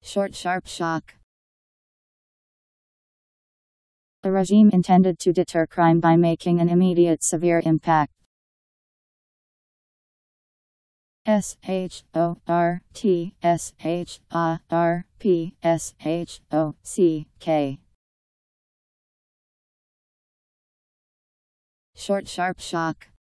Short sharp shock. A regime intended to deter crime by making an immediate severe impact. SHORTSHARPSHOCK. Short sharp shock.